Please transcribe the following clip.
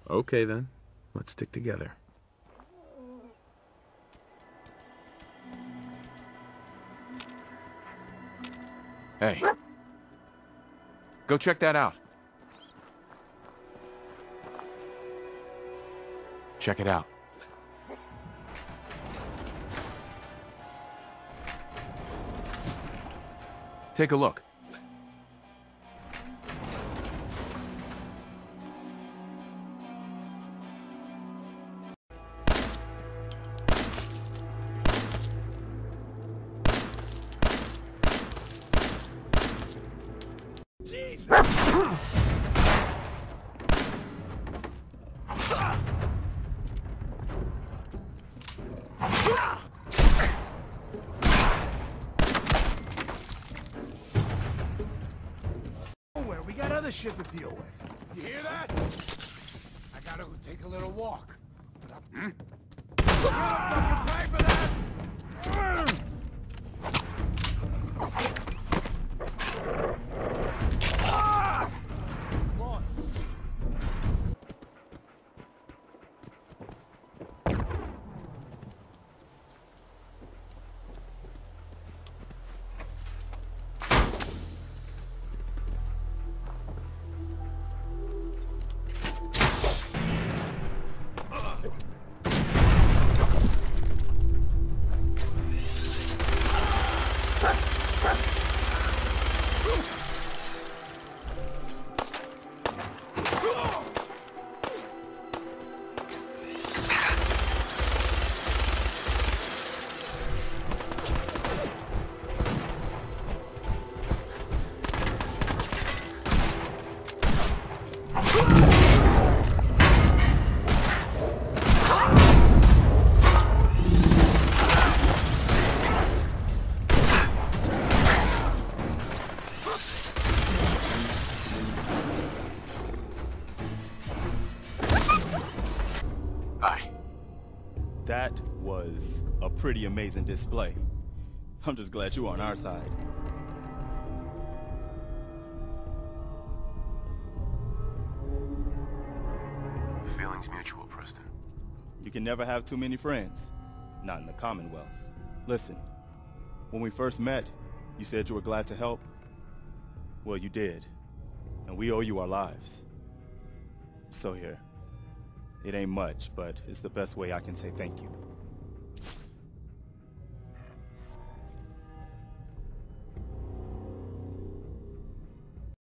Okay then, let's stick together. Hey. Go check that out. Check it out. Take a look. We got other shit to deal with. You hear that? I gotta go take a little walk. Hmm? Fucking pay for that! Lord. That was a pretty amazing display. I'm just glad you're on our side. The feeling's mutual, Preston. You can never have too many friends. Not in the Commonwealth. Listen, when we first met, you said you were glad to help. Well, you did. And we owe you our lives. So here. It ain't much, but it's the best way I can say thank you.